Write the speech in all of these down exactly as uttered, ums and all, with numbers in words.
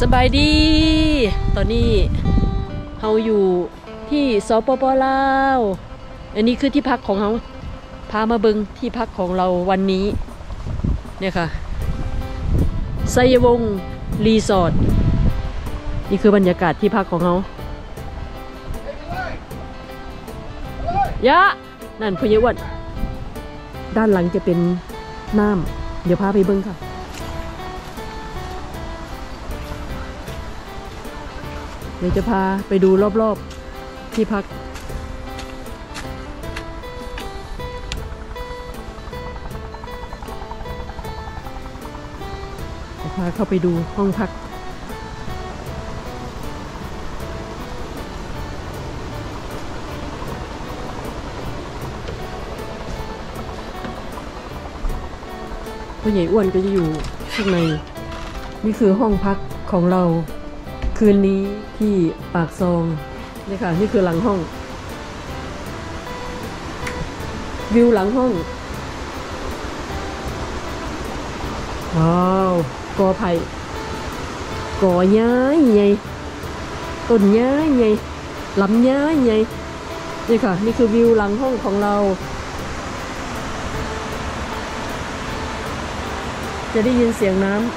สบายดีตอนนี้เราอยู่ที่สปป.ลาวอันนี้คือที่พักของเราพามาเบิงที่พักของเราวันนี้เนี่ยค่ะไซยวงศ์รีสอร์ทนี่คือบรรยากาศที่พักของเรายะนั่นพญาวัดด้านหลังจะเป็นน้ำเดี๋ยวพาไปเบิงค่ะเดี๋ยวจะพาไปดูรอบๆที่พักจะพาเข้าไปดูห้องพักผู้ใหญ่อ้วนก็จะอยู่ข้างในนี่คือห้องพักของเราคืนนี้ที่ปากซองนี่ค่ะนี่คือหลังห้องวิวหลังห้องว้าวกอไผ่กอย้ายใหญ่ต้นย้ายใหญ่ลำย้ายใหญ่นี่ค่ะนี่คือวิวหลังห้องของเราจะได้ยินเสียงน้ำ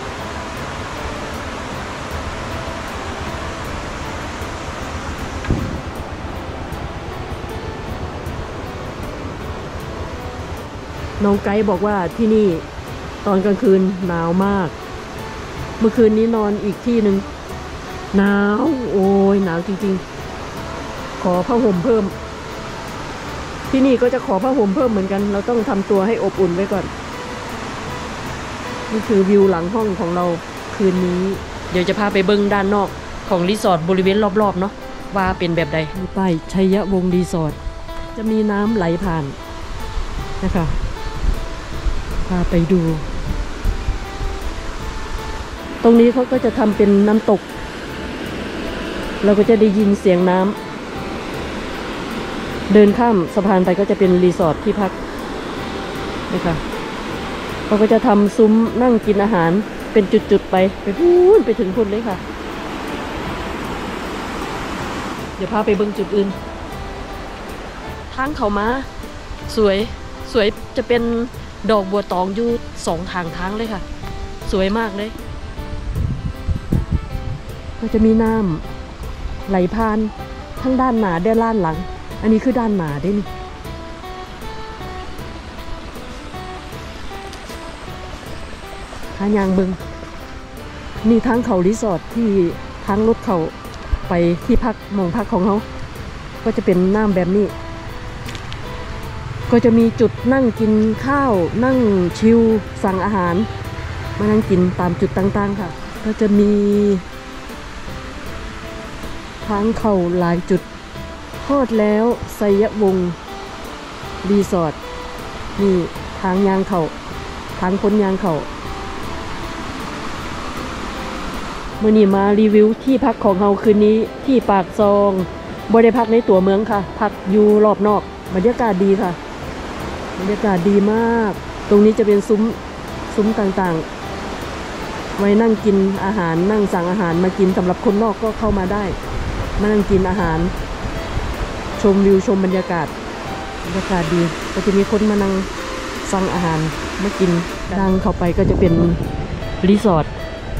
น้องไกด์บอกว่าที่นี่ตอนกลางคืนหนาวมากเมื่อคืนนี้นอนอีกที่หนึ่งหนาวโอ้ยหนาวจริงๆขอผ้าห่มเพิ่มที่นี่ก็จะขอผ้าห่มเพิ่มเหมือนกันเราต้องทำตัวให้อบอุ่นไว้ก่อนนี่คือวิวหลังห้องของเราคืนนี้เดี๋ยวจะพาไปเบิ้งด้านนอกของรีสอร์ทบริเวณรอบๆเนาะว่าเป็นแบบใดมีป้ายชัยวงศ์รีสอร์ทจะมีน้ำไหลผ่านนะคะพาไปดูตรงนี้เขาก็จะทำเป็นน้ำตกเราก็จะได้ยินเสียงน้ำเดินข้ามสะพานไปก็จะเป็นรีสอร์ทที่พักนะคะเขาก็จะทำซุ้มนั่งกินอาหารเป็นจุดๆไปไปพูนไปถึงพุ่นเลยค่ะเดี๋ยวพาไปเบิ่งจุดอื่นทางเขามาสวยสวยจะเป็นดอกบัวตองอยู่สองทางทางเลยค่ะสวยมากเลยก็จะมีน้ำไหลผ่านทั้งด้านหน้าด้านล่างหลังอันนี้คือด้านหน้าได้นี่ทางยางเบิงนี่ทางเขารีสอร์ทที่ทางรถเขาไปที่พักมองพักของเขาก็จะเป็นน้ำแบบนี้ก็จะมีจุดนั่งกินข้าวนั่งชิลสั่งอาหารมานั่งกินตามจุดต่างๆค่ะก็จะมีทางเข้าหลายจุดทอดแล้วไซยวงศ์รีสอร์ทนี่ทางยางเขาทางพ้นยางเขาเมื่อนี้มารีวิวที่พักของเราคืนนี้ที่ปากซองบ่ได้พักในตัวเมืองค่ะพักอยู่รอบนอกบรรยากาศดีค่ะบรรยากาศดีมากตรงนี้จะเป็นซุ้มซุ้มต่างๆไว้นั่งกินอาหารนั่งสั่งอาหารมากินสำหรับคนนอกก็เข้ามาได้มานั่งกินอาหารชมวิวชมบรรยากาศบรรยากาศดีก็จะมีคนมานั่งสั่งอาหารมากินดังเข้าไปก็จะเป็นรีสอร์ท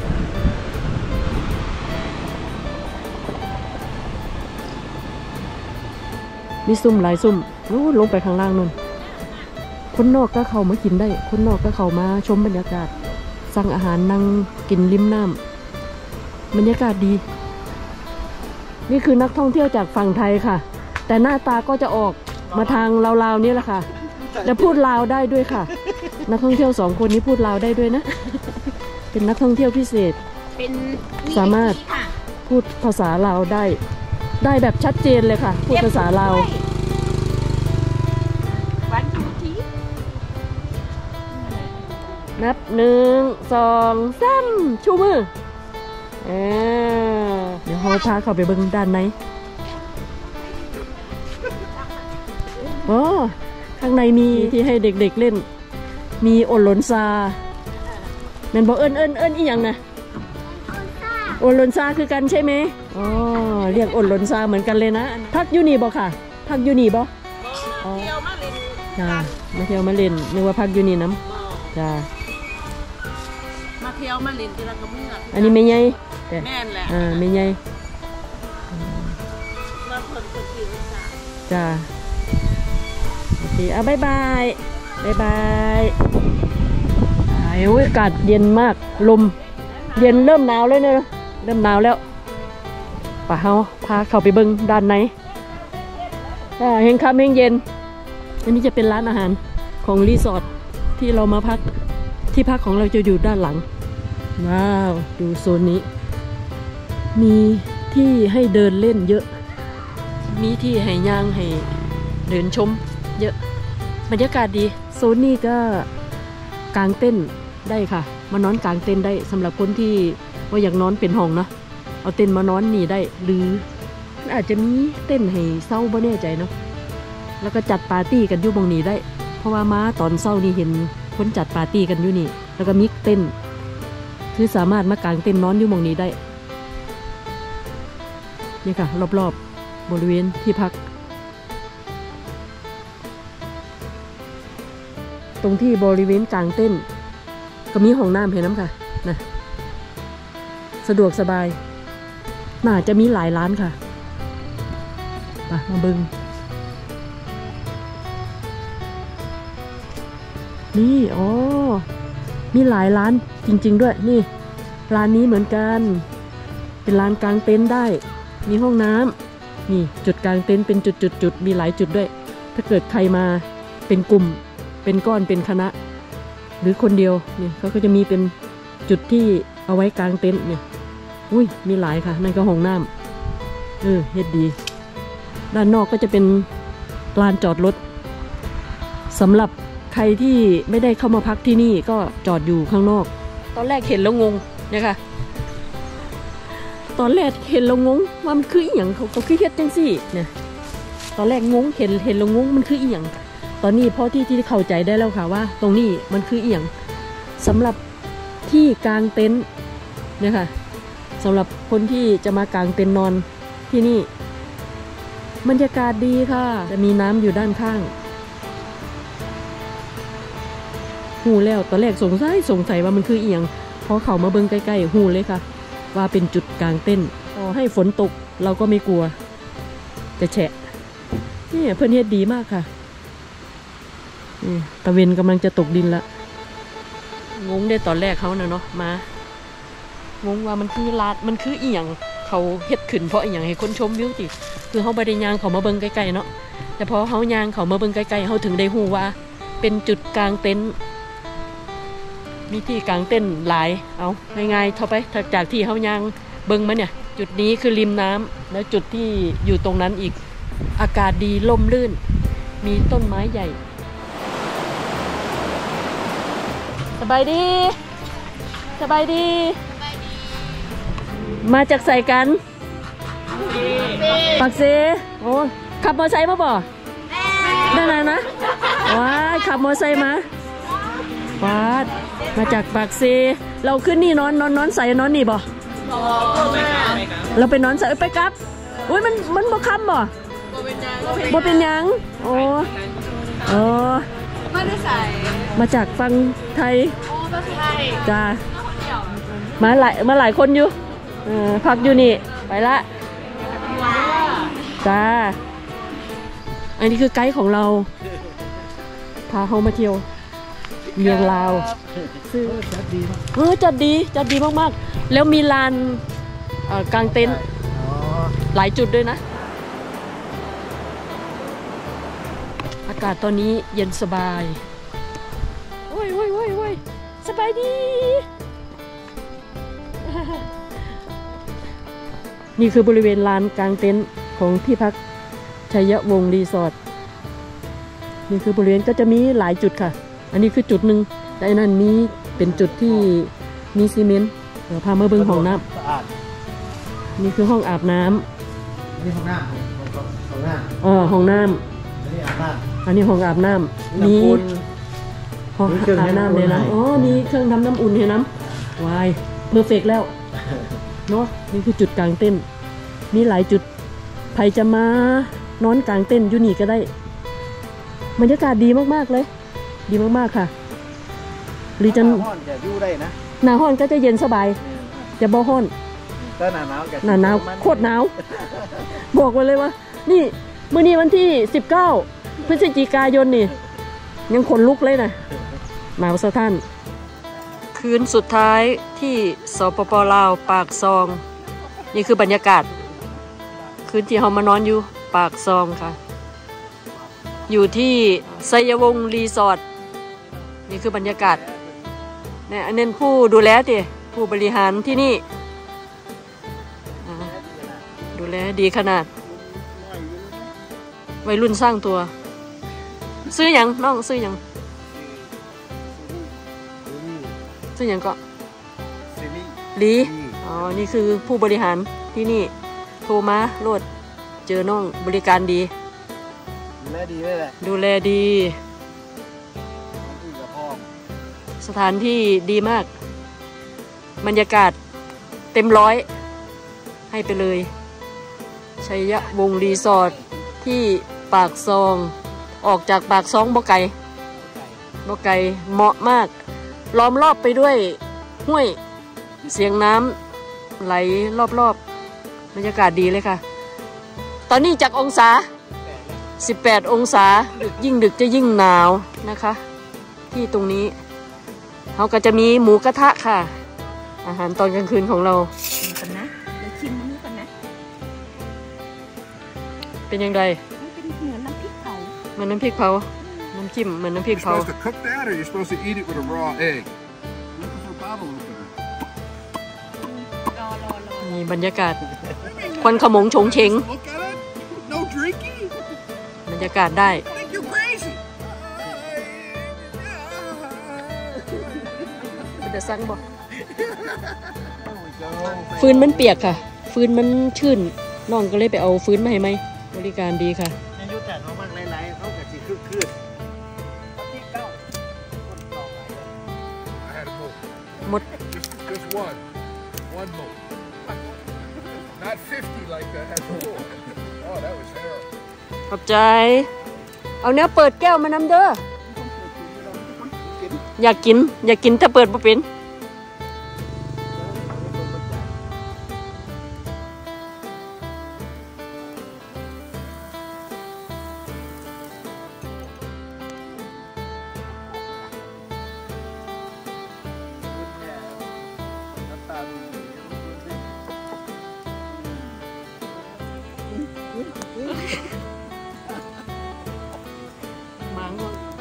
มีซุ่มหลายซุ่มลงไปข้างล่างนู่นคนนอกก็เข้ามากินได้คนนอกก็เข้ามาชมบรรยากาศสั่งอาหารนั่งกินริมน้ำบรรยากาศดีนี่คือนักท่องเที่ยวจากฝั่งไทยค่ะแต่หน้าตาก็จะออกมาทางลาวๆนี่แหละค่ะและพูดลาวได้ด้วยค่ะนักท่องเที่ยวสองคนนี้พูดลาวได้ด้วยนะเป็นนักท่องเที่ยวพิเศษเป็นสามารถพูดภาษาลาวได้ได้แบบชัดเจนเลยค่ะพูดภาษาลาววันทุกทีนับหนึ่งสองสามชูมือเออเดี๋ยวเราพาเข้าไปเบิ่งด้านในโอ้ข้างในมีที่ให้เด็กๆเล่นมีโอหลนซาแม่นบอกเอิ้นเอิ้นเอิ้นอีหยังนะโอนหลนซาคือกันใช่ไหมอ๋อเรียกโอนหลนซาเหมือนกันเลยนะพักยูนี่บ่ค่ะพักยูนี่บ่อ๋อเที่ยวมาเล่นจ้ามาเที่ยวมาเล่นนึกว่าพักยูนี่น้ำจ้ามาเที่ยวมาเล่นที่เราก็มึงอ่ะอันนี้ไม่ใหญ่แม่นแหละอ่าไม่ใหญ่เราคนคนที่รู้จักจ้าโอเคอ่ะบายบายบายบายโอ้ยอากาศเย็นมากลมเย็นเริ่มหนาวแล้วเนอะเริ่มหนาวแล้วป่ะเฮาพาเข้าไปเบิ้งด้านในเฮงค่ำเฮงเย็นอันนี้จะเป็นร้านอาหารของรีสอร์ทที่เรามาพักที่พักของเราจะอยู่ด้านหลังว้าวดูโซนนี้มีที่ให้เดินเล่นเยอะมีที่ให้ย่างให้เดินชมเยอะบรรยากาศดีโซนนี้ก็กางเต้นได้ค่ะมานอนกางเต้นได้สำหรับคนที่ว่าอยากนอนเป็นห้องนะเอาเต้นมานอนนี่ได้หรืออาจจะมีเต้นให้เศร้าบ่แน่ใจเนาะแล้วก็จัดปาร์ตี้กันอยู่บางนี้ได้เพราะว่ามาตอนเศร้านี่เห็นคนจัดปาร์ตี้กันอยู่นี่แล้วก็มิกเต้นคือสามารถมากางเต้นนอนอยู่บางนี้ได้นี่ค่ะรอบๆบริเวณที่พักตรงที่บริเวณกลางเต้นก็มีห้องน้ำให้น้ำค่ะนะสะดวกสบายน่าจะมีหลายร้านค่ะไปมาเบิงนี่อ๋อมีหลายร้านจริงๆด้วยนี่ร้านนี้เหมือนกันเป็นร้านกลางเต็นท์ได้มีห้องน้ำนี่จุดกลางเต็นท์เป็นจุดๆๆมีหลายจุดด้วยถ้าเกิดใครมาเป็นกลุ่มเป็นก้อนเป็นคณะหรือคนเดียวนี่เขาก็จะมีเป็นจุดที่เอาไว้กลางเต็นท์เนี่ยอุ้ยมีหลายค่ะนั่นก็ห้องน้ำเออเฮ็ดดีด้านนอกก็จะเป็นลานจอดรถสำหรับใครที่ไม่ได้เข้ามาพักที่นี่ก็จอดอยู่ข้างนอกตอนแรกเห็นแล้วงงเนี่ยค่ะตอนแรกเห็นแล้วงงว่ามันคืออีหยังเขาเขาคือเฮ็ดจังซี่เนี่ยตอนแรกงงเห็นเห็นแล้วงงมันคืออีหยังตอนนี้พอที่ที่เข้าใจได้แล้วค่ะว่าตรงนี้มันคืออีหยังสำหรับที่กลางเต็นท์เนี่ยค่ะสำหรับคนที่จะมากางเต็นท์นอนที่นี่บรรยากาศดีค่ะจะมีน้ำอยู่ด้านข้างหูแล้วตอนแรกสงสัยสงสัยว่ามันคืออีหยังพอเข้ามาเบิ่งใกล้ๆหูเลยค่ะว่าเป็นจุดกลางเต็นท์พอให้ฝนตกเราก็ไม่กลัวจะแฉะนี่เพื่อนเฮ็ดดีมากค่ะตะเวนกำลังจะตกดินละงงได้ตอนแรกเขาเนาะเนาะมางงว่ามันคือลาดมันคืออีหยังเขาเฮ็ดขึ้นเพราะอีหยังให้คนชมวิวจิคือเขาบริยางเขามาเบิ่งใกล้ๆเนาะแต่พอเขายางเขามาเบิ่งใกล้ๆเขาถึงได้ฮู้ว่าเป็นจุดกลางเต็นท์มีที่กลางเต็นท์หลายเอาง่ายๆเท่าไปจากที่เขายางเบิ่งมาเนี่ยจุดนี้คือริมน้ำแล้วจุดที่อยู่ตรงนั้นอีกอากาศดีลมลื่นมีต้นไม้ใหญ่สบายดีสบายดีมาจากใส่กันปักเซโอ้ขับมอเตอร์ไซค์มาบ่ได้ไหนนะว้าขับมอเตอร์ไซค์มาว้ามาจากปากเซเราขึ้นนี่นอนนอนนอนใส่นอนนี่บ่เราไปนอนใส่ไปกลับอุ้ยมันมันบ่ค่ำบ่บ่เป็นยังโอ้โอ้มาได้ใส่มาจากฟังไทยจ้ามาหลายมาหลายคนอยู่พักอยู่นี่ไปละจ้าอันนี้คือไกด์ของเราพาเขามาเที่ยวเมียงลาวซื้อจัดดีเออจัดดีจัดดีมากๆแล้วมีลานกลางเต็นท์หลายจุดด้วยนะอากาศตอนนี้เย็นสบายโอ้ยโอ้ยโอ้ยโอ้ยสบายดีนี่คือบริเวณลานกลางเต็นท์ของที่พักชัยวงศ์รีสอร์ทนี่คือบริเวณก็จะมีหลายจุดค่ะอันนี้คือจุดหนึ่งแต่อันนั้นมีเป็นจุดที่มีซีเมนต์เดี๋ยวพามาเบิ่งห้องน้ำนี่คือห้องอาบน้ำนี่ห้องน้ำห้องน้ำอ๋อห้องน้ำอันนี้อาบน้ำอันนี้ห้องอาบน้ำมีห้องอาบน้ำเลยนะอ๋อมีเครื่องทำน้ำอุ่นเห็นน้ำวายเพอร์เฟกต์แล้วเนาะนี่คือจุดกลางเต้นมีหลายจุดใครจะมานอนกลางเต้นอยู่นี่ก็ได้บรรยากาศดีมากๆเลยดีมากๆค่ะหรือจะหน้าห้อนจะอยู่ได้นะหน้าห้อนก็จะเย็นสบายจะบ่ห้อนถ้าหน้าหนาวจะหน้าหนาวโคตรหนาวบอกไว้เลยว่านี่มื้อนี้วันที่สิบเก้าพฤศจิกายนนี่ยังขนลุกเลยนะหนาวสะท้านคืนสุดท้ายที่สปปลาวปากซองนี่คือบรรยากาศคืนที่เรามานอนอยู่ปากซองค่ะอยู่ที่ไซยวงศ์รีสอร์ทนี่คือบรรยากาศเนี่ยอันนั้นผู้ดูแลดิผู้บริหารที่นี่อ่าดูแลดีขนาดวัยรุ่นสร้างตัวซื้อหยังน้องซื้อหยังซื้อหยังก็ซีรีส์ลีอ๋อนี่คือผู้บริหารที่นี่โทรมาโลดเจอน้องบริการดีดูแลดีเลยแหละดูแลดีที่กับพ่อสถานที่ดีมาก บรรยากาศเต็มร้อยให้ไปเลยชัยวงศ์รีสอร์ทที่ปากซองออกจากปากซองบ่ไก่บ่ไก่เหมาะมากล้อมรอบไปด้วยห้วยเสียงน้ำไหลรอบๆบรรยากาศดีเลยค่ะ ตอนนี้จากองศาสิบแปดองศาดึกยิ่งดึกจะยิ่งหนาวนะคะที่ตรงนี้เขาก็จะมีหมูกระทะค่ะอาหารตอนกลางคืนของเรากันนะเดี๋ยวชิมมันกันนะเป็นยังไงมันเป็นเหมือนน้ำพริกเผาเหมือนน้ำพริกเผาน้ำจิ้มเหมือนน้ำพริก You're เผา supposed to cook that, or you're supposed to eat it with a raw egg? Looking for bottle opener. รอรอรอนี่บรรยากาศควันขโมงโฉงเฉง Look at it. No drinking. บรรยากาศได้ I think you're crazy. มันจะสั่งบ่ฟืนมันเปียกค่ะ ฟืนมันชื้นน้องก็เลยไปเอาฟืนมาให้ไหมบริการดีค่ะในยุคแต่เขามากหลายๆเขากับสีคึกคืนที่เก้าคนต่อไป I had a mold. หมด Just, just one. One mold. Not fifty like that had before. Oh, that was terrible. ขอบใจ เอาเนี้ยเปิดแก้วมานำเด้ออยากกิน อยากกินถ้าเปิดบ่เป็นหมัง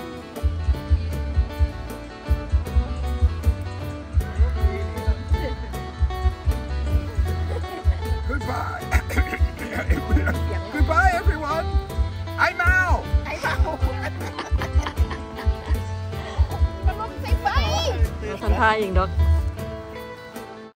Goodbye. Goodbye, everyone. I'm out. ไอ้เผามันลมใส่ไฟเราทำท่าเองดอก